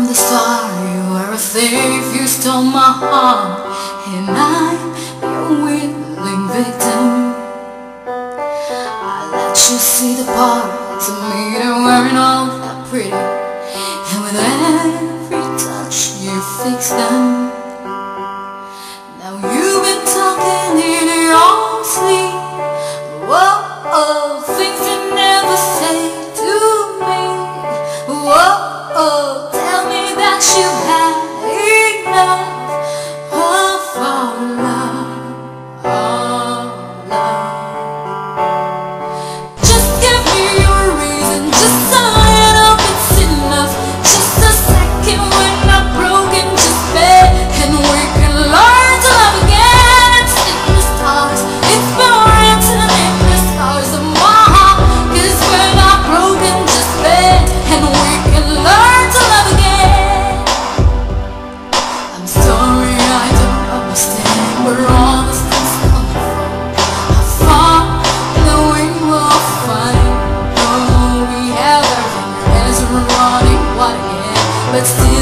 the start, you were a thief, you stole my heart, and I'm your willing victim. I let you see the parts of me that weren't all that pretty, and with every touch you fix them. Now you've been talking in your sleep, whoa, things you never say to me. Whoa, tell me that you had enough of our love, our love. Just give me your reason, just a little bit's enough. Just a second when I'm broken, just beg, and we can learn to love again. It's in the stars, it's been written in the stars of my heart. 'Cause we're not broken, just beg, and we can learn to love again. I'm sorry I don't understand where all this things come from. I thought that we will find, oh, we have everything as we're running wide again, but still